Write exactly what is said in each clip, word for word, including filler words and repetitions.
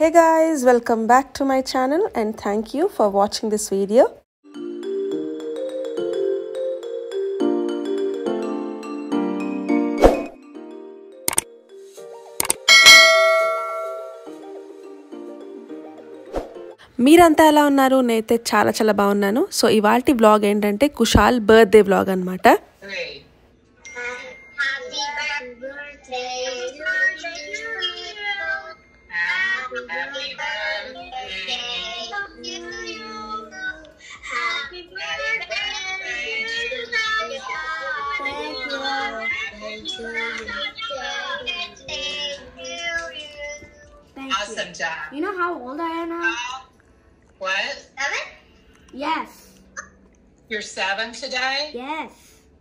Hey guys, welcome back to my channel and thank you for watching this video. మీరంతా ఎలా ఉన్నారు? నేనైతే చాలా చాలా బాగున్నాను. సో ఇవాల్టి వ్లాగ్ ఏంటంటే కుషాల్ బర్త్డే వ్లాగ్ అన్నమాట. Awesome job. You know how old I am now? What? Seven? Yes. You're seven today? Yes.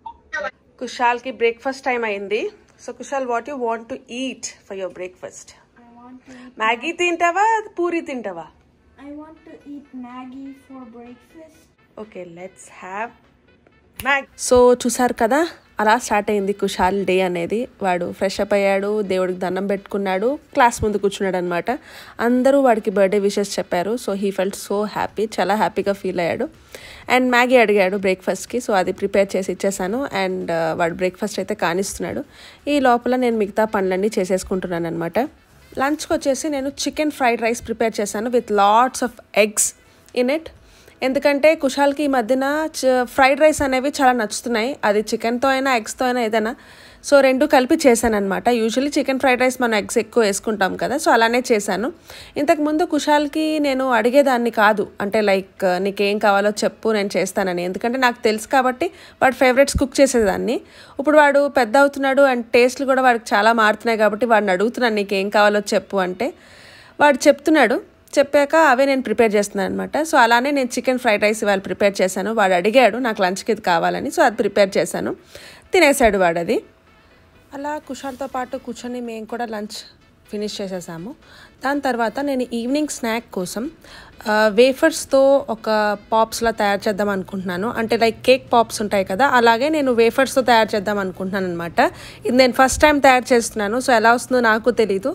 Kushal కి బ్రేక్ఫాస్ట్ టైం అయింది. So Kushal, what you want to eat for your breakfast? I want to eat Maggi తింటావా, పూరి తింటావా? I want to eat Maggi for breakfast. Okay, let's have Maggi. So చూసారు కదా, అలా start అయింది Kushal day అనేది. వాడు ఫ్రెష్ అప్ అయ్యాడు, దేవుడికి దండం పెట్టుకున్నాడు, క్లాస్ ముందు కూర్చున్నాడు అనమాట. అందరూ వాడికి బర్త్డే విషెస్ చెప్పారు. So he felt so happy, చాలా హ్యాపీగా ఫీల్ అయ్యాడు. అండ్ మ్యాగీ అడిగాడు బ్రేక్ఫాస్ట్కి. సో అది ప్రిపేర్ చేసి ఇచ్చేసాను. అండ్ వాడు బ్రేక్ఫాస్ట్ అయితే కానిస్తున్నాడు. ఈ లోపల నేను మిగతా పనులన్నీ చేసేసుకుంటున్నాను అనమాట. లంచ్కి వచ్చేసి నేను చికెన్ ఫ్రైడ్ రైస్ ప్రిపేర్ చేశాను with lots of eggs in it. ఎందుకంటే కుషాల్కి ఈ మధ్యన ఫ్రైడ్ రైస్ అనేవి చాలా నచ్చుతున్నాయి. అది చికెన్తో అయినా ఎగ్స్తో అయినా ఏదైనా. సో రెండు కలిపి చేశాను అనమాట. యూజువల్లీ చికెన్ ఫ్రైడ్ రైస్ మనం ఎగ్స్ ఎక్కువ వేసుకుంటాం కదా, సో అలానే చేశాను. ఇంతకుముందు కుషాల్కి నేను అడిగేదాన్ని కాదు, అంటే లైక్ నీకేం కావాలో చెప్పు నేను చేస్తానని. ఎందుకంటే నాకు తెలుసు కాబట్టి వాడు ఫేవరెట్స్ కుక్ చేసేదాన్ని. ఇప్పుడు వాడు పెద్ద అవుతున్నాడు అండ్ టేస్ట్లు కూడా వాడికి చాలా మారుతున్నాయి కాబట్టి వాడిని అడుగుతున్నాను నీకేం కావాలో చెప్పు అంటే వాడు చెప్తున్నాడు. చెప్పాక అవే నేను ప్రిపేర్ చేస్తున్నాను అనమాట. సో అలానే నేను చికెన్ ఫ్రైడ్ రైస్ ఇవాళ ప్రిపేర్ చేశాను. వాడు అడిగాడు నాకు లంచ్కి ఇది కావాలని, సో అది ప్రిపేర్ చేశాను. తినేసాడు వాడు అది. అలా కుషాల్తో పాటు కూర్చొని మేము కూడా లంచ్ ఫినిష్ చేసేసాము. దాని తర్వాత నేను ఈవినింగ్ స్నాక్ కోసం వేఫర్స్తో ఒక పాప్స్లా తయారు చేద్దాం అనుకుంటున్నాను. అంటే లైక్ కేక్ పాప్స్ ఉంటాయి కదా, అలాగే నేను వేఫర్స్తో తయారు చేద్దాం అనుకుంటున్నాను అనమాట. ఇది నేను ఫస్ట్ టైం తయారు చేస్తున్నాను. సో ఎలా వస్తుందో నాకు తెలీదు.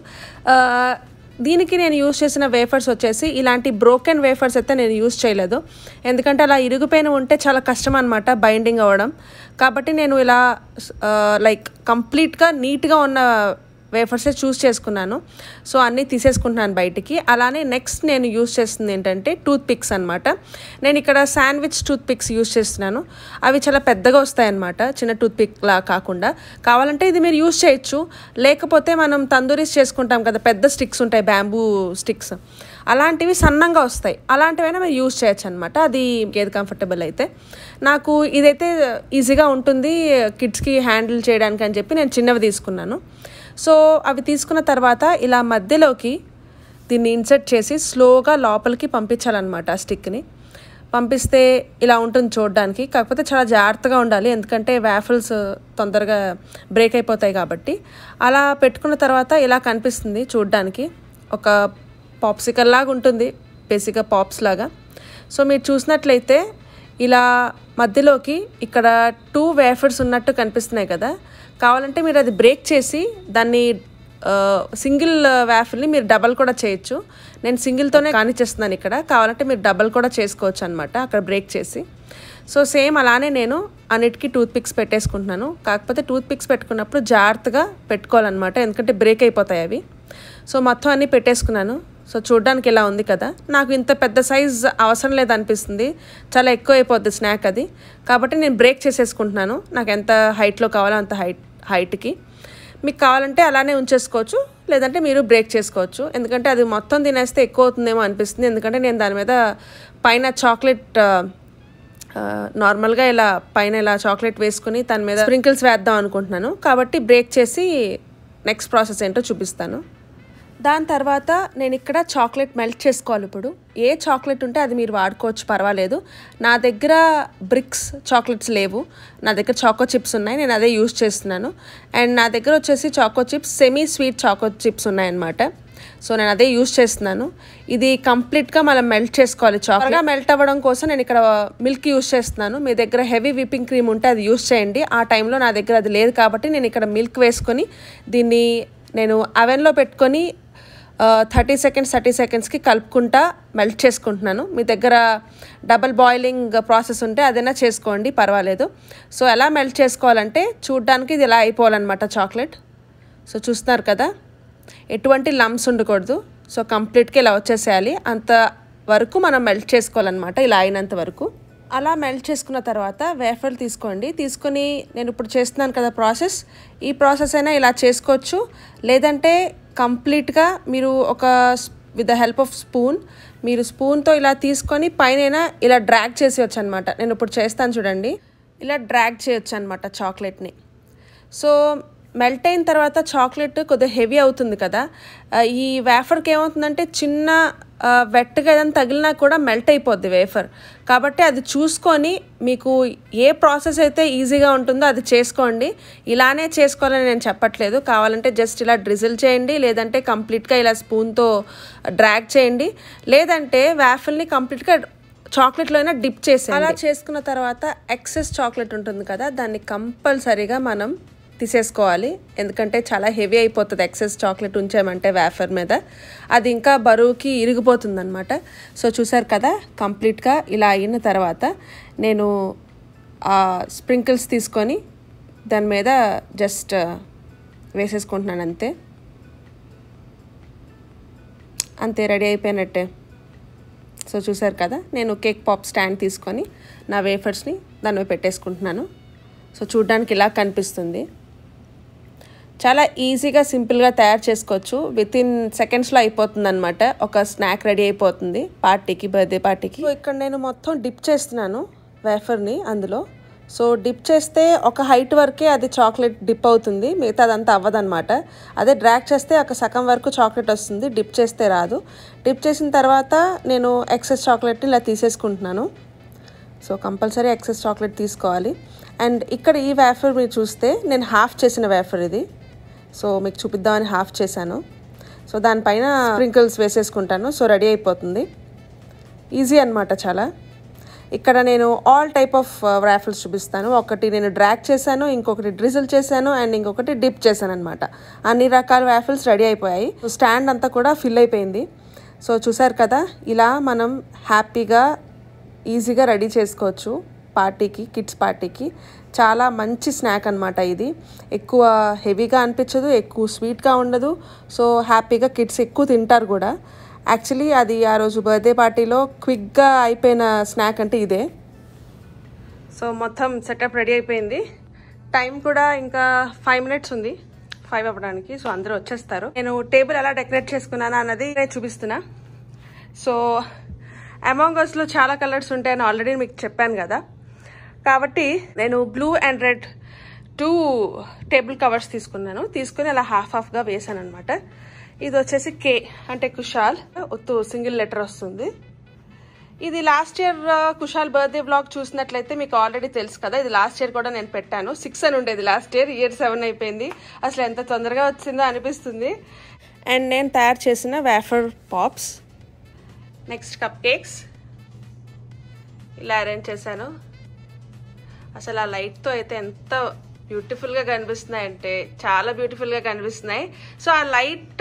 దీనికి నేను యూజ్ చేసిన వేఫర్స్ వచ్చేసి ఇలాంటి బ్రోకెన్ వేఫర్స్ అయితే నేను యూజ్ చేయలేదు. ఎందుకంటే అలా ఇరిగిపోయిన ఉంటే చాలా కష్టం అనమాట బైండింగ్ అవ్వడం. కాబట్టి నేను ఇలా లైక్ కంప్లీట్గా నీట్గా ఉన్న వేఫర్సే చూస్ చేసుకున్నాను. సో అన్నీ తీసేసుకుంటున్నాను బయటికి. అలానే నెక్స్ట్ నేను యూజ్ చేస్తుంది ఏంటంటే టూత్ పిక్స్ అనమాట. నేను ఇక్కడ శాండ్విచ్ టూత్ పిక్స్ యూజ్ చేస్తున్నాను. అవి చాలా పెద్దగా వస్తాయి అన్నమాట, చిన్న టూత్ పిక్లా కాకుండా. కావాలంటే ఇది మీరు యూజ్ చేయొచ్చు. లేకపోతే మనం తందూరీస్ చేసుకుంటాం కదా, పెద్ద స్టిక్స్ ఉంటాయి, బ్యాంబూ స్టిక్స్, అలాంటివి సన్నంగా వస్తాయి. అలాంటివైనా మీరు యూజ్ చేయొచ్చు అనమాట. అది ఏది కంఫర్టబుల్ అయితే. నాకు ఇదైతే ఈజీగా ఉంటుంది కిడ్స్కి హ్యాండిల్ చేయడానికి అని చెప్పి నేను చిన్నవి తీసుకున్నాను. సో అవి తీసుకున్న తర్వాత ఇలా మధ్యలోకి దీన్ని ఇన్సర్ట్ చేసి స్లోగా లోపలికి పంపించాలన్నమాట. ఆ స్టిక్ని పంపిస్తే ఇలా ఉంటుంది చూడడానికి. కాకపోతే చాలా జాగ్రత్తగా ఉండాలి, ఎందుకంటే వాఫిల్స్ తొందరగా బ్రేక్ అయిపోతాయి కాబట్టి. అలా పెట్టుకున్న తర్వాత ఇలా కనిపిస్తుంది చూడడానికి. ఒక పాప్సికల్ లాగా ఉంటుంది, బేసిక్గా పాప్స్ లాగా. సో మీరు చూసినట్లయితే ఇలా మధ్యలోకి ఇక్కడ టూ వేఫర్స్ ఉన్నట్టు కనిపిస్తున్నాయి కదా. కావాలంటే మీరు అది బ్రేక్ చేసి దాన్ని సింగిల్ వేఫర్ని మీరు డబల్ కూడా చేయొచ్చు. నేను సింగిల్తోనే కానిచ్చేస్తున్నాను ఇక్కడ. కావాలంటే మీరు డబల్ కూడా చేసుకోవచ్చు అనమాట అక్కడ బ్రేక్ చేసి. సో సేమ్ అలానే నేను అన్నిటికీ టూత్ పిక్స్ పెట్టేసుకుంటున్నాను. కాకపోతే టూత్ పిక్స్ పెట్టుకున్నప్పుడు జాగ్రత్తగా పెట్టుకోవాలన్నమాట, ఎందుకంటే బ్రేక్ అయిపోతాయి అవి. సో మొత్తం అన్నీ పెట్టేసుకున్నాను. సో చూడడానికి ఇలా ఉంది కదా. నాకు ఇంత పెద్ద సైజ్ అవసరం లేదనిపిస్తుంది, చాలా ఎక్కువ అయిపోద్ది స్నాక్ అది. కాబట్టి నేను బ్రేక్ చేసేసుకుంటున్నాను నాకు ఎంత హైట్లో కావాలో అంత హైట్ హైట్కి. మీకు కావాలంటే అలానే ఉంచేసుకోవచ్చు, లేదంటే మీరు బ్రేక్ చేసుకోవచ్చు. ఎందుకంటే అది మొత్తం తినేస్తే ఎక్కువ అవుతుందేమో అనిపిస్తుంది. ఎందుకంటే నేను దాని మీద పైన చాక్లెట్ నార్మల్గా ఇలా పైన ఇలా చాక్లెట్ వేసుకుని దాని మీద స్ప్రింకిల్స్ వేద్దాం అనుకుంటున్నాను. కాబట్టి బ్రేక్ చేసి నెక్స్ట్ ప్రాసెస్ ఏంటో చూపిస్తాను. దాని తర్వాత నేను ఇక్కడ చాక్లెట్ మెల్ట్ చేసుకోవాలి. ఇప్పుడు ఏ చాక్లెట్ ఉంటే అది మీరు వాడుకోవచ్చు, పర్వాలేదు. నా దగ్గర బ్రిక్స్ చాక్లెట్స్ లేవు, నా దగ్గర చాకో చిప్స్ ఉన్నాయి, నేను అదే యూజ్ చేస్తున్నాను. అండ్ నా దగ్గర వచ్చేసి choco chips semi sweet choco chips ఉన్నాయన్నమాట. సో నేను అదే యూజ్ చేస్తున్నాను. ఇది కంప్లీట్గా మనం మెల్ట్ చేసుకోవాలి. చాక్లెట్గా మెల్ట్ అవ్వడం కోసం నేను ఇక్కడ మిల్క్ యూజ్ చేస్తున్నాను. మీ దగ్గర హెవీ విప్పింగ్ క్రీమ్ ఉంటే అది యూజ్ చేయండి. ఆ టైంలో నా దగ్గర అది లేదు కాబట్టి నేను ఇక్కడ మిల్క్ వేసుకొని దీన్ని నేను అవెన్లో పెట్టుకొని థర్టీ సెకండ్స్ థర్టీ సెకండ్స్కి కలుపుకుంటా మెల్ట్ చేసుకుంటున్నాను. మీ దగ్గర డబల్ బాయిలింగ్ ప్రాసెస్ ఉంటే అదైనా చేసుకోండి, పర్వాలేదు. సో ఎలా మెల్ట్ చేసుకోవాలంటే చూడ్డానికి ఇది ఇలా అయిపోవాలన్నమాట చాక్లెట్. సో చూస్తున్నారు కదా, ఎటువంటి లమ్స్ ఉండకూడదు. సో కంప్లీట్గా ఇలా వచ్చేసేయాలి. అంత వరకు మనం మెల్ట్ చేసుకోవాలన్నమాట, ఇలా అయినంత వరకు. అలా మెల్ట్ చేసుకున్న తర్వాత వేఫర్లు తీసుకోండి. తీసుకొని నేను ఇప్పుడు చేస్తున్నాను కదా ప్రాసెస్, ఈ ప్రాసెస్ అయినా ఇలా చేసుకోవచ్చు. లేదంటే కంప్లీట్గా మీరు ఒక with the help of spoon, మీరు స్పూన్తో ఇలా తీసుకొని పైన ఇలా డ్రాగ్ చేసేయచ్చు అనమాట. నేను ఇప్పుడు చేస్తాను చూడండి, ఇలా డ్రాగ్ చేయొచ్చు అనమాట చాక్లెట్ని. సో మెల్ట్ అయిన తర్వాత చాక్లెట్ కొద్దిగా హెవీ అవుతుంది కదా, ఈ వేఫర్కి ఏమవుతుందంటే చిన్న వెట్గా ఏదైనా తగిలినా కూడా మెల్ట్ అయిపోద్ది వేఫర్. కాబట్టి అది చూసుకొని మీకు ఏ ప్రాసెస్ అయితే ఈజీగా ఉంటుందో అది చేసుకోండి. ఇలానే చేసుకోవాలని నేను చెప్పట్లేదు, కావాలంటే జస్ట్ ఇలా డ్రిజిల్ చేయండి, లేదంటే కంప్లీట్గా ఇలా స్పూన్తో డ్రాగ్ చేయండి, లేదంటే వేఫర్ని కంప్లీట్గా చాక్లెట్లో అయినా డిప్ చేసి. అలా చేసుకున్న తర్వాత ఎక్సెస్ చాక్లెట్ ఉంటుంది కదా, దాన్ని కంపల్సరీగా మనం తీసేసుకోవాలి. ఎందుకంటే చాలా హెవీ అయిపోతుంది ఎక్సెస్ చాక్లెట్ ఉంచామంటే వేఫర్ మీద, అది ఇంకా బరువుకి ఇరిగిపోతుంది అనమాట. సో చూసారు కదా, కంప్లీట్గా ఇలా అయిన తర్వాత నేను ఆ స్ప్రింకిల్స్ తీసుకొని దాని మీద జస్ట్ వేసేసుకుంటున్నాను, అంతే అంతే రెడీ అయిపోయినట్టే. సో చూసారు కదా, నేను కేక్ పాప్ స్టాండ్ తీసుకొని నా వేఫర్స్ని దాని మీద పెట్టేసుకుంటున్నాను. సో చూడ్డానికి ఇలా కనిపిస్తుంది. చాలా ఈజీగా సింపుల్గా తయారు చేసుకోవచ్చు, విత్ ఇన్ సెకండ్స్లో అయిపోతుంది అనమాట. ఒక స్నాక్ రెడీ అయిపోతుంది పార్టీకి, బర్త్డే పార్టీకి. సో ఇక్కడ నేను మొత్తం డిప్ చేస్తున్నాను వేఫర్ని అందులో. సో డిప్ చేస్తే ఒక హైట్ వరకే అది చాక్లెట్ డిప్ అవుతుంది, మిగతా అదంతా అవ్వదన్నమాట. అదే డ్రాగ్ చేస్తే ఒక సగం వరకు చాక్లెట్ వస్తుంది, డిప్ చేస్తే రాదు. డిప్ చేసిన తర్వాత నేను ఎక్సెస్ చాక్లెట్ని ఇలా తీసేసుకుంటున్నాను. సో కంపల్సరీ ఎక్సెస్ చాక్లెట్ తీసుకోవాలి. అండ్ ఇక్కడ ఈ వేఫర్ మీరు చూస్తే నేను హాఫ్ చేసిన వేఫర్ ఇది. సో మీకు చూపిద్దామని హాఫ్ చేశాను. సో దానిపైన స్ప్రింకిల్స్ వేసేసుకుంటాను. సో రెడీ అయిపోతుంది, ఈజీ అనమాట చాలా. ఇక్కడ నేను ఆల్ టైప్ ఆఫ్ వేఫర్స్ చూపిస్తాను. ఒకటి నేను డ్రాగ్ చేశాను, ఇంకొకటి డ్రిజిల్ చేశాను, అండ్ ఇంకొకటి డిప్ చేశాను అనమాట. అన్ని రకాల వేఫర్స్ రెడీ అయిపోయాయి. స్టాండ్ అంతా కూడా ఫిల్ అయిపోయింది. సో చూసారు కదా, ఇలా మనం హ్యాపీగా ఈజీగా రెడీ చేసుకోవచ్చు పార్టీకి, కిడ్స్ పార్టీకి. చాలా మంచి స్నాక్ అనమాట ఇది. ఎక్కువ హెవీగా అనిపించదు, ఎక్కువ స్వీట్గా ఉండదు. సో హ్యాపీగా కిడ్స్ ఎక్కువ తింటారు కూడా. యాక్చువల్లీ అది ఆ రోజు బర్త్డే పార్టీలో క్విక్గా అయిపోయిన స్నాక్ అంటే ఇదే. సో మొత్తం సెటప్ రెడీ అయిపోయింది. టైం కూడా ఇంకా ఫైవ్ మినిట్స్ ఉంది ఫైవ్ అవ్వడానికి. సో అందరూ వచ్చేస్తారు. నేను టేబుల్ ఎలా డెకరేట్ చేసుకున్నానా అన్నది నేను చూపిస్తున్నా. సో అమాంగ్ అస్లో చాలా కలర్స్ ఉంటాయని ఆల్రెడీ మీకు చెప్పాను కదా, కాబట్టి నేను blue and red two table covers తీసుకున్నాను. తీసుకుని అలా హాఫ్ హాఫ్గా వేసాను అనమాట. ఇది వచ్చేసి కే అంటే కుషాల్, ఒత్తు సింగిల్ లెటర్ వస్తుంది. ఇది last year Kushal birthday vlog చూసినట్లయితే మీకు ఆల్రెడీ తెలుసు కదా, ఇది లాస్ట్ ఇయర్ కూడా నేను పెట్టాను. సిక్స్ అని ఉండేది లాస్ట్ ఇయర్, ఇయర్ సెవెన్ అయిపోయింది. అసలు ఎంత తొందరగా వచ్చిందో అనిపిస్తుంది. అండ్ నేను తయారు చేసిన wafer pops, next cupcakes ఇలా అరేంజ్ చేశాను. అసలు ఆ లైట్తో అయితే ఎంత బ్యూటిఫుల్గా కనిపిస్తున్నాయంటే చాలా బ్యూటిఫుల్గా కనిపిస్తున్నాయి. సో ఆ లైట్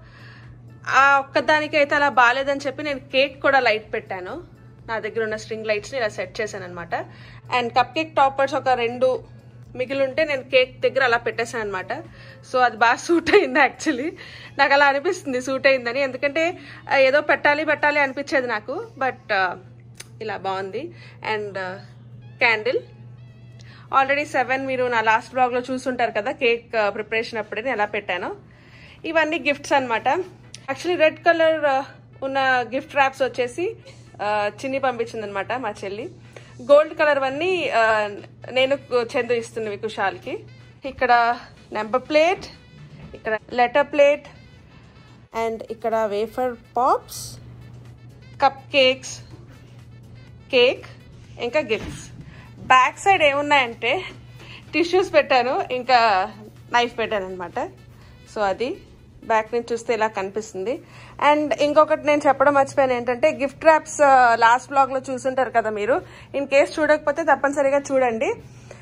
ఆ ఒక్కదానికి అయితే అలా బాగాలేదని చెప్పి నేను కేక్ కూడా లైట్ పెట్టాను. నా దగ్గర ఉన్న స్ట్రింగ్ లైట్స్ని ఇలా సెట్ చేశాను అనమాట. అండ్ కప్ కేక్ టాపర్స్ ఒక రెండు మిగిలి ఉంటే నేను కేక్ దగ్గర అలా పెట్టేశాను అనమాట. సో అది బాగా సూట్ అయింది. యాక్చువల్లీ నాకు అలా అనిపిస్తుంది సూట్ అయిందని, ఎందుకంటే ఏదో పెట్టాలి పెట్టాలి అనిపించేది నాకు, బట్ ఇలా బాగుంది. అండ్ క్యాండిల్ ఆల్రెడీ సెవెన్ మీరు నా లాస్ట్ బ్లాగ్లో చూసుంటారు కదా, కేక్ ప్రిపరేషన్ అప్పుడే నేను ఎలా పెట్టాను. ఇవన్నీ గిఫ్ట్స్ అనమాట. యాక్చువల్లీ రెడ్ కలర్ ఉన్న గిఫ్ట్ ర్యాప్స్ వచ్చేసి చిన్ని పంపించింది అనమాట మా చెల్లి. గోల్డ్ కలర్ అన్నీ నేను చందు ఇస్తున్నవి కుషాల్కి. ఇక్కడ నెంబర్ ప్లేట్, ఇక్కడ లెటర్ ప్లేట్, అండ్ ఇక్కడ wafer pops, cupcakes, cake, ఇంకా గిఫ్ట్స్. బ్యాక్ సైడ్ ఏమున్నాయంటే టిష్యూస్ పెట్టాను, ఇంకా నైఫ్ పెట్టాను అనమాట. సో అది బ్యాక్ నుంచి చూస్తే ఇలా కనిపిస్తుంది. అండ్ ఇంకొకటి నేను చెప్పడం మర్చిపోయాను ఏంటంటే, గిఫ్ట్ ర్యాప్స్ లాస్ట్ బ్లాగ్లో చూసుంటారు కదా మీరు. ఇన్ కేస్ చూడకపోతే తప్పనిసరిగా చూడండి.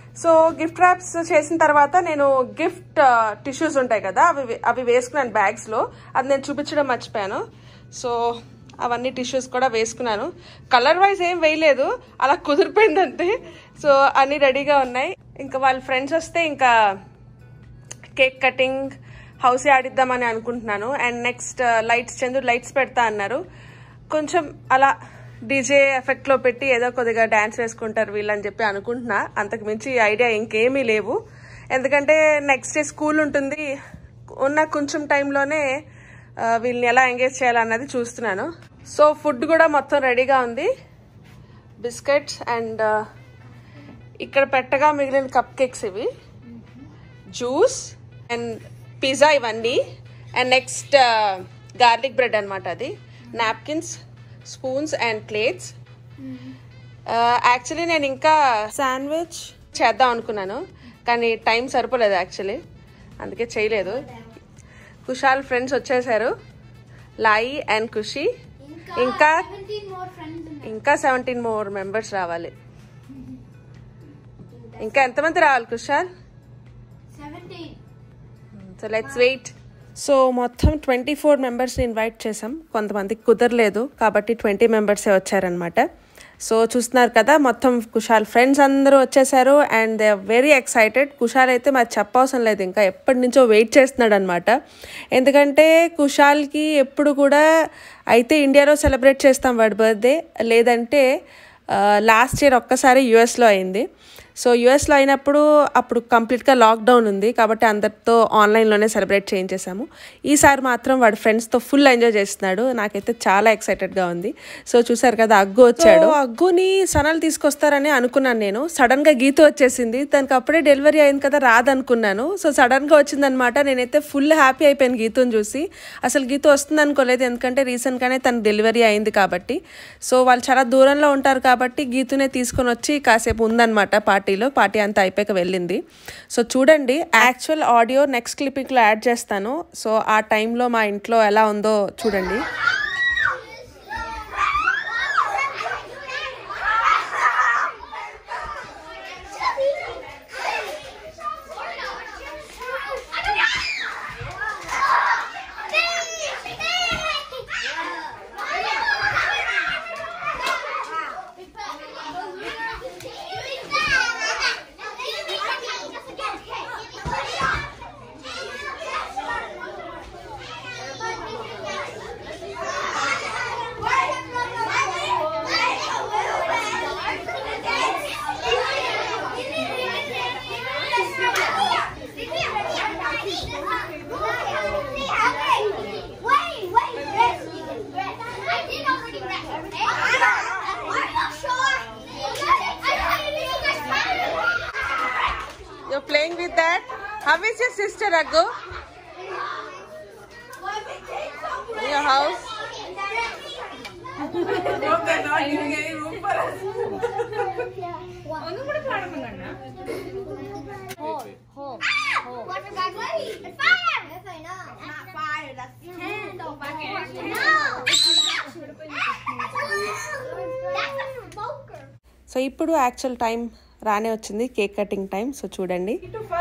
సో గిఫ్ట్ ర్యాప్స్ చేసిన తర్వాత నేను గిఫ్ట్ టిష్యూస్ ఉంటాయి కదా అవి అవి వేసుకున్నాను బ్యాగ్స్లో. అది నేను చూపించడం మర్చిపోయాను. సో అవన్నీ టిష్యూస్ కూడా వేసుకున్నాను. కలర్ వైజ్ ఏం వేయలేదు, అలా కుదిరిపోయింది అంతే. సో అన్నీ రెడీగా ఉన్నాయి. ఇంకా వాళ్ళ ఫ్రెండ్స్ వస్తే ఇంకా కేక్ కటింగ్ హౌస్ ఆడిద్దామని అనుకుంటున్నాను. And next lights Chandru lights పెడతా అన్నారు. కొంచెం అలా డీజే ఎఫెక్ట్లో పెట్టి ఏదో కొద్దిగా డ్యాన్స్ వేసుకుంటారు వీళ్ళని చెప్పి అనుకుంటున్నా. అంతకు మించి ఐడియా ఇంకేమీ లేవు, ఎందుకంటే నెక్స్ట్ డే స్కూల్ ఉంటుంది. ఉన్న కొంచెం టైంలోనే వీళ్ళని ఎలా ఎంగేజ్ చేయాలన్నది చూస్తున్నాను. సో ఫుడ్ కూడా మొత్తం రెడీగా ఉంది. బిస్కెట్స్ అండ్ ఇక్కడ పెట్టగా మిగిలిన కప్ కేక్స్ ఇవి, జ్యూస్ అండ్ పిజ్జా ఇవన్నీ. అండ్ నెక్స్ట్ గార్లిక్ బ్రెడ్ అనమాట, అది napkins, spoons and plates. Actually నేను ఇంకా శాండ్విచ్ చేద్దాం అనుకున్నాను, కానీ టైం సరిపోలేదు యాక్చువల్లీ, అందుకే చేయలేదు. కుషాల్ ఫ్రెండ్స్ వచ్చేసారు, లాయి అండ్ ఖుషి. ఇంకా ఇంకా సెవెంటీన్ మోర్ మెంబర్స్ రావాలి. ఇంకా ఎంతమంది రావాలి Kushal? So let's wait. So మొత్తం ట్వంటీ ఫోర్ మెంబర్స్ని ఇన్వైట్ చేసాం. కొంతమందికి కుదరలేదు కాబట్టి ట్వంటీ మెంబర్సే వచ్చారనమాట. సో చూస్తున్నారు కదా, మొత్తం కుషాల్ ఫ్రెండ్స్ అందరూ వచ్చేసారు and they are very excited. Kushal అయితే మరి చెప్పవసరం లేదు, ఇంకా ఎప్పటి నుంచో వెయిట్ చేస్తున్నాడు అనమాట. ఎందుకంటే కుషాల్కి ఎప్పుడు కూడా అయితే ఇండియాలో సెలబ్రేట్ చేస్తాం వాడి బర్త్డే, లేదంటే లాస్ట్ ఇయర్ ఒక్కసారి యూఎస్లో అయింది. సో యూఎస్లో అయినప్పుడు అప్పుడు కంప్లీట్గా లాక్డౌన్ ఉంది కాబట్టి అందరితో ఆన్లైన్లోనే సెలబ్రేట్ చేయించేసాము. ఈసారి మాత్రం వాడి ఫ్రెండ్స్తో ఫుల్ ఎంజాయ్ చేస్తున్నాడు. నాకైతే చాలా ఎక్సైటెడ్గా ఉంది. సో చూసారు కదా, అగ్గు వచ్చాడు. అగ్గుని సనల్ తీసుకొస్తారని అనుకున్నాను నేను. సడన్గా గీత వచ్చేసింది. తనకు అప్పుడే డెలివరీ అయింది కదా, రాదనుకున్నాను. సో సడన్గా వచ్చిందనమాట. నేనైతే ఫుల్ హ్యాపీ అయిపోయాను గీతను చూసి. అసలు గీత వస్తుంది అనుకోలేదు, ఎందుకంటే రీసెంట్గానే తన డెలివరీ అయింది కాబట్టి. సో వాళ్ళు చాలా దూరంలో ఉంటారు కాబట్టి గీతునే తీసుకొని వచ్చి కాసేపు ఉందన్నమాట పార్టీ. పార్టీ అంతా అయిపోయాక వెళ్ళింది. సో చూడండి, యాక్చువల్ ఆడియో నెక్స్ట్ క్లిప్పింగ్లో యాడ్ చేస్తాను. సో ఆ టైంలో మా ఇంట్లో ఎలా ఉందో చూడండి. You're playing with that? How is your sister, Raghu? In your house? No, they're not giving any room for us. Hold, hold, hold. Water bag ready. It's fire! Yes, I know. It's not fire, that's candle fire. No! That's a smoker. So ఇప్పుడు actual time రానే వచ్చింది, cake cutting time. So చూడండి.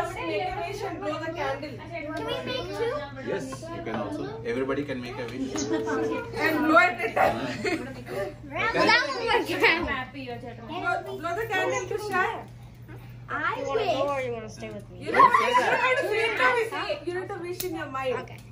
Yes, you can also. Everybody can make a wish. And blow at it. That one was happy. Blow the candle to shine. I wish. Or you want to stay with me? You know, you have to wish, you have to wish in your mind. Okay.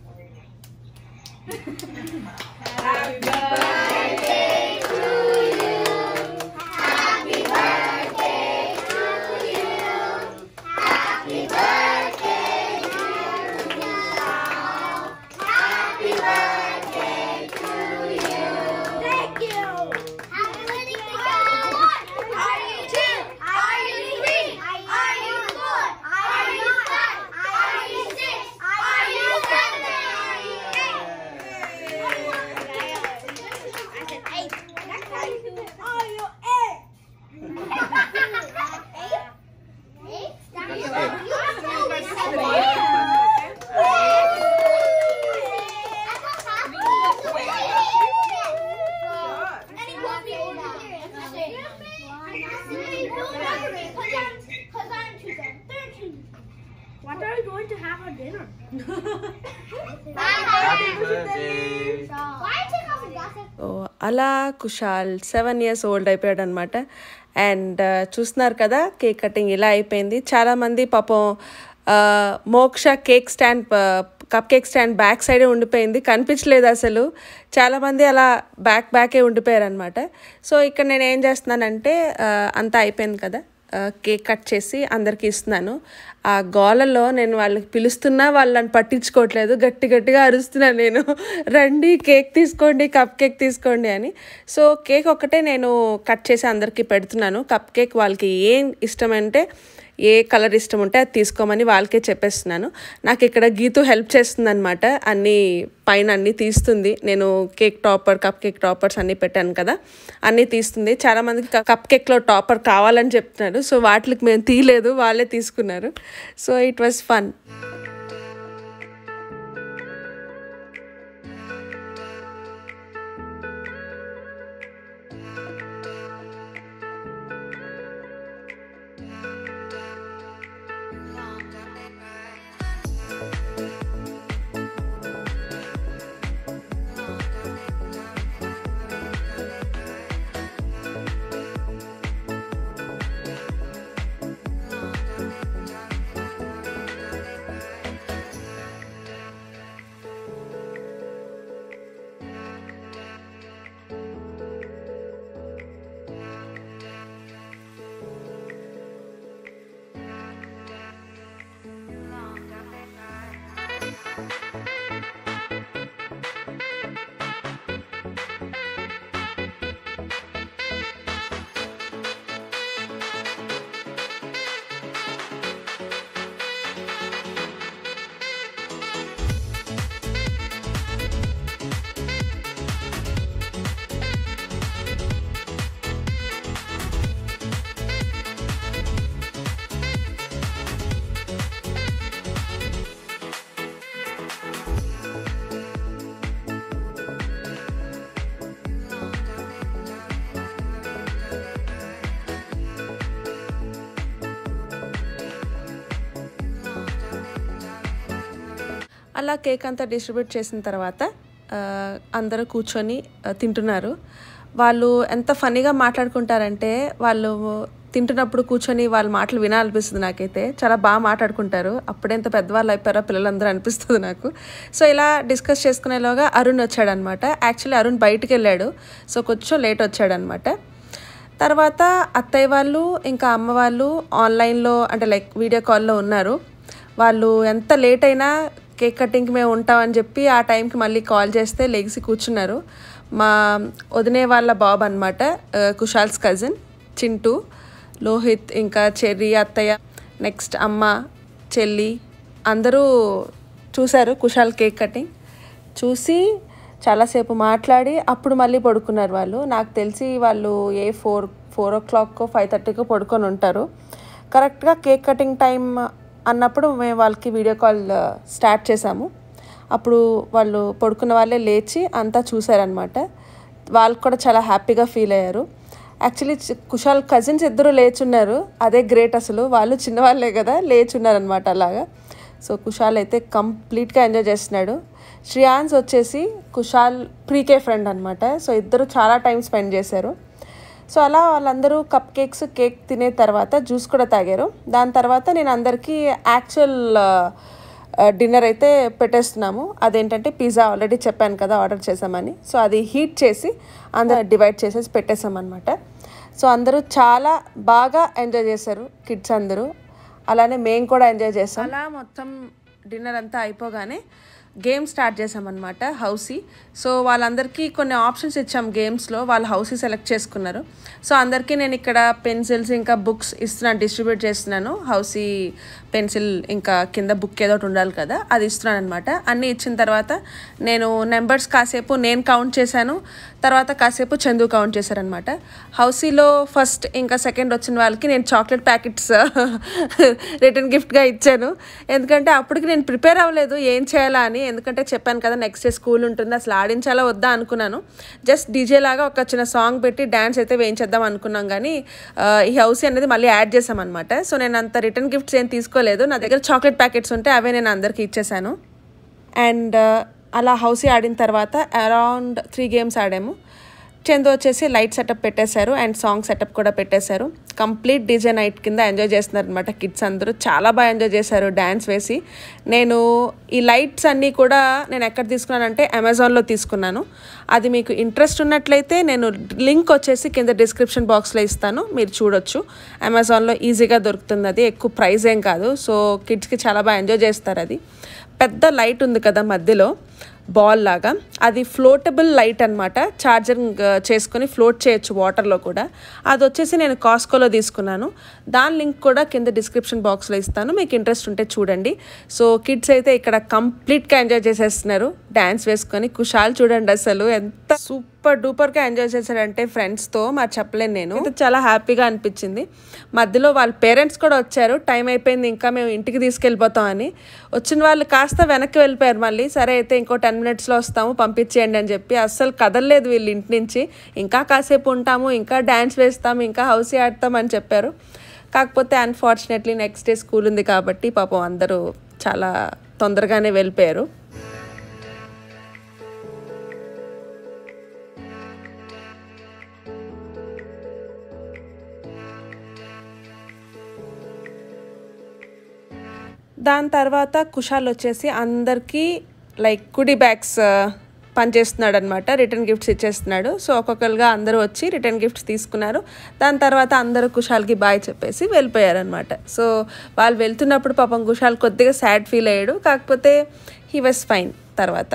Happy birthday to you. Happy birthday to you. Happy birthday to you. Happy birthday to you. Thank you. Happy birthday. Are you two? Are you three? Are you four? Are you five? Are you six? Are you seven? Are you eight? I said eight. Happy birthday. Why did you call me gossip? ఓ అలా Kushal seven years old అయిపోయాడు అనమాట. And చూస్తున్నారు కదా cake cutting ఇలా అయిపోయింది. చాలామంది పాపం Moksha cake stand cupcake stand back సైడే ఉండిపోయింది, కనిపించలేదు అసలు. చాలామంది అలా బ్యాక్ బ్యాకే ఉండిపోయారు అనమాట. సో ఇక్కడ నేను ఏం చేస్తున్నానంటే అంతా అయిపోయింది కదా, కేక్ కట్ చేసి అందరికి ఇస్తున్నాను. ఆ గోలలో నేను వాళ్ళకి పిలుస్తున్నా వాళ్ళని పట్టించుకోవట్లేదు, గట్టి గట్టిగా అరుస్తున్నాను నేను, రండి కేక్ తీసుకోండి, కప్ కేక్ తీసుకోండి అని. సో కేక్ ఒక్కటే నేను కట్ చేసి అందరికీ పెడుతున్నాను. కప్ కేక్ వాళ్ళకి ఏం ఇష్టమంటే, ఏ కలర్ ఇష్టం ఉంటే అది తీసుకోమని వాళ్ళకే చెప్పేస్తున్నాను. నాకు ఇక్కడ గీతు హెల్ప్ చేస్తుంది అనమాట, అన్నీ పైన అన్నీ తీస్తుంది. నేను cake topper cupcake toppers అన్నీ పెట్టాను కదా, అన్నీ తీస్తుంది. చాలామందికి కప్ కేక్లో టాపర్ కావాలని చెప్తున్నారు, సో వాటికి మేము తీయలేదు, వాళ్ళే తీసుకున్నారు. So it was fun. అలా కేక్ అంతా డిస్ట్రిబ్యూట్ చేసిన తర్వాత అందరూ కూర్చొని తింటున్నారు. వాళ్ళు ఎంత ఫన్నీగా మాట్లాడుకుంటారంటే, వాళ్ళు తింటున్నప్పుడు కూర్చొని వాళ్ళ మాటలు వినాలనిపిస్తుంది నాకైతే. చాలా బాగా మాట్లాడుకుంటారు, అప్పుడెంత పెద్దవాళ్ళు అయిపోయారో పిల్లలందరూ అనిపిస్తుంది నాకు. సో ఇలా డిస్కస్ చేసుకునేలోగా అరుణ్ వచ్చాడనమాట. యాక్చువల్లీ అరుణ్ బయటికి వెళ్ళాడు, సో కొంచెం లేట్ వచ్చాడనమాట. తర్వాత అత్తయ్య వాళ్ళు ఇంకా అమ్మ వాళ్ళు ఆన్లైన్లో అంటే లైక్ వీడియో కాల్లో ఉన్నారు. వాళ్ళు ఎంత లేట్ అయినా కేక్ కటింగ్కి మేము ఉంటామని చెప్పి ఆ టైంకి మళ్ళీ కాల్ చేస్తే లెగిసి కూర్చున్నారు. మా వదినే వాళ్ళ బాబు అనమాట, కుషాల్స్ కజిన్ చింటూ, లోహిత్, ఇంకా చెర్రీ అత్తయ్య, నెక్స్ట్ అమ్మ, చెల్లి అందరూ చూశారు కుషాల్ కేక్ కటింగ్. చూసి చాలాసేపు మాట్లాడి అప్పుడు మళ్ళీ పడుకున్నారు వాళ్ళు. నాకు తెలిసి వాళ్ళు ఏ ఫోర్ ఫోర్ ఓ క్లాక్కో ఫైవ్ థర్టీకో పడుకొని ఉంటారు. కరెక్ట్గా కేక్ కటింగ్ టైం అన్నప్పుడు మేము వాళ్ళకి వీడియో కాల్ స్టార్ట్ చేసాము. అప్పుడు వాళ్ళు పడుకున్న వాళ్ళే లేచి అంతా చూసారనమాట. వాళ్ళు కూడా చాలా హ్యాపీగా ఫీల్ అయ్యారు. యాక్చువల్లీ కుషాల్ కజిన్స్ ఇద్దరు లేచున్నారు, అదే గ్రేట్ అసలు. వాళ్ళు చిన్నవాళ్ళే కదా, లేచున్నారనమాట అలాగా. సో కుషాల్ అయితే కంప్లీట్గా ఎంజాయ్ చేస్తున్నాడు. శ్రేయాన్స్ వచ్చేసి కుషాల్ ప్రీకే ఫ్రెండ్ అనమాట. సో ఇద్దరు చాలా టైం స్పెండ్ చేశారు. సో అలా వాళ్ళందరూ కప్ కేక్స్ కేక్ తినే తర్వాత జ్యూస్ కూడా తాగారు. దాని తర్వాత నేను అందరికీ యాక్చువల్ డిన్నర్ అయితే పెట్టేస్తున్నాము. అదేంటంటే పిజ్జా ఆల్రెడీ చెప్పాను కదా ఆర్డర్ చేసామని. సో అది హీట్ చేసి అందరూ డివైడ్ చేసేసి పెట్టేసామన్నమాట. సో అందరూ చాలా బాగా ఎంజాయ్ చేశారు కిడ్స్ అందరూ. అలానే మేము కూడా ఎంజాయ్ చేసాం. అలా మొత్తం డిన్నర్ అంతా అయిపోగానే గేమ్ స్టార్ట్ చేసామన్నమాట, హౌసీ. సో వాళ్ళందరికీ కొన్ని ఆప్షన్స్ ఇచ్చాం గేమ్స్లో, వాళ్ళు హౌసీ సెలెక్ట్ చేసుకున్నారు. సో అందరికీ నేను ఇక్కడ పెన్సిల్స్ ఇంకా బుక్స్ ఇస్తున్నాను, డిస్ట్రిబ్యూట్ చేస్తున్నాను. హౌసీ పెన్సిల్ ఇంకా కింద బుక్ ఏదో ఒకటి ఉండాలి కదా, అది ఇస్తున్నాను అనమాట. అన్నీ ఇచ్చిన తర్వాత నేను నెంబర్స్ కాసేపు నేను కౌంట్ చేశాను, తర్వాత కాసేపు చందు కౌంట్ చేశారనమాట. హౌసీలో ఫస్ట్ ఇంకా సెకండ్ వచ్చిన వాళ్ళకి నేను చాక్లెట్ ప్యాకెట్స్ రిటర్న్ గిఫ్ట్గా ఇచ్చాను. ఎందుకంటే అప్పటికి నేను ప్రిపేర్ అవ్వలేదు ఏం చేయాలా అని. ఎందుకంటే చెప్పాను కదా నెక్స్ట్ డే స్కూల్ ఉంటుంది, అసలు ఆడించాలా వద్దా అనుకున్నాను. జస్ట్ డీజే లాగా ఒక చిన్న సాంగ్ పెట్టి డ్యాన్స్ అయితే వేయించేద్దాం అనుకున్నాం, కానీ ఈ హౌసీ అనేది మళ్ళీ యాడ్ చేసామన్నమాట. సో నేను అంత రిటర్న్ గిఫ్ట్స్ ఏం తీసుకోలేదు, నా దగ్గర చాక్లెట్ ప్యాకెట్స్ ఉంటే అవే నేను అందరికీ ఇచ్చేసాను. అండ్ అలా హౌసీ ఆడిన తర్వాత అరౌండ్ త్రీ గేమ్స్ ఆడాము. చందు వచ్చేసి లైట్ సెటప్ పెట్టేశారు అండ్ సాంగ్ సెటప్ కూడా పెట్టేశారు. కంప్లీట్ డీజే నైట్ కింద ఎంజాయ్ చేస్తున్నారు అనమాట కిడ్స్ అందరూ. చాలా బాగా ఎంజాయ్ చేశారు డ్యాన్స్ వేసి. నేను ఈ లైట్స్ అన్నీ కూడా నేను ఎక్కడ తీసుకున్నానంటే అమెజాన్లో తీసుకున్నాను. అది మీకు ఇంట్రెస్ట్ ఉన్నట్లయితే నేను లింక్ వచ్చేసి కింద డిస్క్రిప్షన్ బాక్స్లో ఇస్తాను, మీరు చూడొచ్చు. అమెజాన్లో ఈజీగా దొరుకుతుంది, అది ఎక్కువ ప్రైస్ ఏం కాదు. సో కిడ్స్కి చాలా బాగా ఎంజాయ్ చేస్తారు. అది పెద్ద లైట్ ఉంది కదా మధ్యలో బాల్ లాగా, అది ఫ్లోటబుల్ లైట్ అనమాట. ఛార్జింగ్ చేసుకొని ఫ్లోట్ చేయొచ్చు వాటర్లో కూడా. అది వచ్చేసి నేను కాస్కోలో తీసుకున్నాను. దాని లింక్ కూడా కింద డిస్క్రిప్షన్ బాక్స్లో ఇస్తాను, మీకు ఇంట్రెస్ట్ ఉంటే చూడండి. సో కిడ్స్ అయితే ఇక్కడ కంప్లీట్గా ఎంజాయ్ చేసేస్తున్నారు డ్యాన్స్ వేసుకొని. కుషాల్ చూడండి అసలు ఎంత సూపర్ డూపర్గా ఎంజాయ్ చేశారంటే ఫ్రెండ్స్తో, మరి చెప్పలేను. నేను అయితే చాలా హ్యాపీగా అనిపించింది. మధ్యలో వాళ్ళ పేరెంట్స్ కూడా వచ్చారు, టైం అయిపోయింది ఇంకా మేము ఇంటికి తీసుకెళ్ళిపోతాం అని. వచ్చిన వాళ్ళు కాస్త వెనక్కి వెళ్ళిపోయారు మళ్ళీ. సరే అయితే ఇంకో టెన్ మినిట్స్లో వస్తాము పంపించేయండి అని చెప్పి. అస్సలు కదలలేదు వీళ్ళు ఇంటి నుంచి. ఇంకా కాసేపు ఉంటాము, ఇంకా డ్యాన్స్ వేస్తాము, ఇంకా హౌసీ ఆడతాం అని చెప్పారు. కాకపోతే అన్ఫార్చునేట్లీ నెక్స్ట్ డే స్కూల్ ఉంది కాబట్టి పాపం అందరూ చాలా తొందరగానే వెళ్ళిపోయారు. దాని తర్వాత కుషాల్ వచ్చేసి అందరికీ లైక్ కుడి బ్యాగ్స్ పనిచేస్తున్నాడు అనమాట, రిటర్న్ గిఫ్ట్స్ ఇచ్చేస్తున్నాడు. సో ఒక్కొక్కరుగా అందరూ వచ్చి రిటర్న్ గిఫ్ట్స్ తీసుకున్నారు. దాని తర్వాత అందరూ కుషాల్కి బాయ్ చెప్పేసి వెళ్ళిపోయారు అనమాట. సో వాళ్ళు వెళ్తున్నప్పుడు పాపం కుషాల్ కొద్దిగా సాడ్ ఫీల్ అయ్యాడు, కాకపోతే హీ వాజ్ ఫైన్ తర్వాత.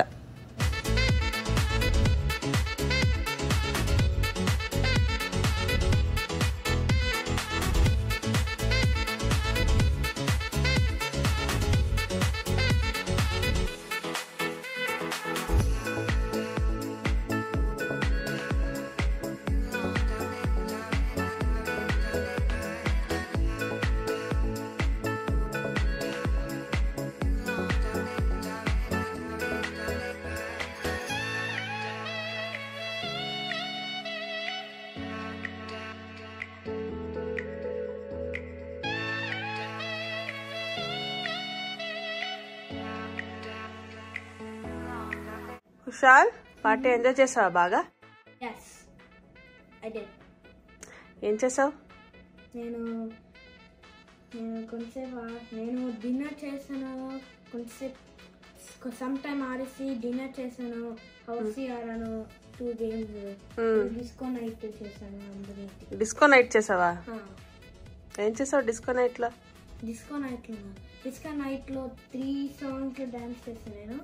కుషాల్ పార్టీ ఎంజాయ్ చేసావా బాగా? Yes, I did. ఏం చేసావు? నేను నేను కొంచెంసేపు ఆ- నేను డిన్నర్ చేశాను, కొంచెంసేపు సమ్ టైమ్ ఆడేసి డిన్నర్ చేశాను, హౌసీ ఆడాను, టూ గేమ్స్, డిస్కో నైట్ చేశాను అందరికి. డిస్కో నైట్ చేసావా? ఏం చేసావు డిస్కో నైట్లో? డిస్కో నైట్లో డిస్కో నైట్లో త్రీ సాంగ్స్ డాన్స్ చేశాను నేను.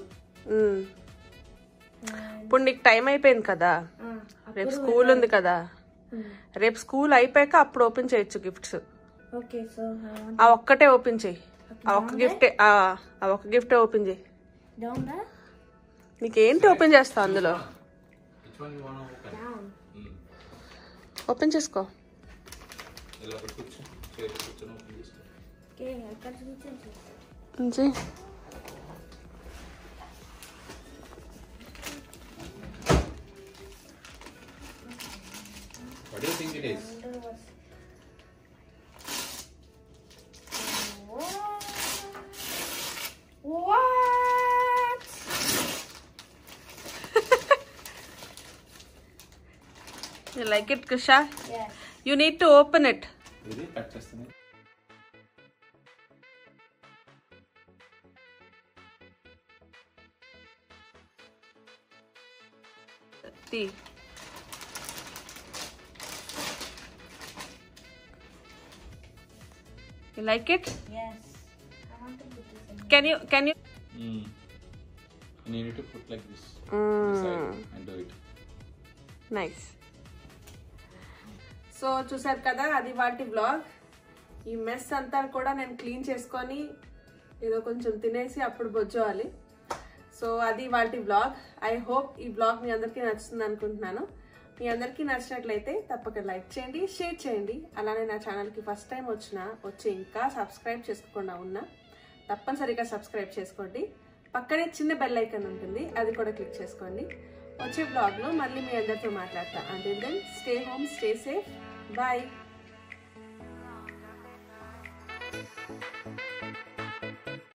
ఇప్పుడు నీకు టైం అయిపోయింది కదా, రేపు స్కూల్ ఉంది కదా, రేపు స్కూల్ అయిపోయాక అప్పుడు ఓపెన్ చేయొచ్చు గిఫ్ట్స్. ఓకే, సో ఆ ఒక్కటే ఓపెన్ చేయి, ఆ ఒక్క గిఫ్టే ఆ ఒక్క గిఫ్టే ఓపెన్ చేయి. డౌన్ దా నీకేంటి ఓపెన్ చేస్తావు అందులో? డౌన్ ఓపెన్ చేసుకో. ఓకే, అక్కడ చూపించండి. చెయ్యి. What do you think it is? What? You like it, Kusha? Yes. You need to open it. ఇది కట్ చేస్తాను. See. You like it? Yes. I want to put this in. Can you can you? Mm. You need to put like this. Mm. This side and do it. Nice. So చూసారు కదా, అది వాటి blog. ఈ mess అంతా కూడా నేను clean చేసుకొని ఏదో కొంచెం తినేసి అప్పుడు బొజ్జోవాలి. సో అది వాటి బ్లాగ్. ఐ హోప్ ఈ బ్లాగ్ మీ అందరికీ నచ్చుతుంది అనుకుంటున్నాను. మీ అందరికీ నచ్చినట్లయితే తప్పక లైక్ చేయండి, షేర్ చేయండి. అలానే నా ఛానల్కి ఫస్ట్ టైం వచ్చినా వచ్చి ఇంకా సబ్స్క్రైబ్ చేసుకోకుండా ఉన్నా తప్పనిసరిగా సబ్స్క్రైబ్ చేసుకోండి. పక్కనే చిన్న బెల్ ఐకాన్ ఉంటుంది, అది కూడా క్లిక్ చేసుకోండి. వచ్చే బ్లాగ్లో మళ్ళీ మీ అందరితో మాట్లాడతా. Until then stay home, stay safe, bye.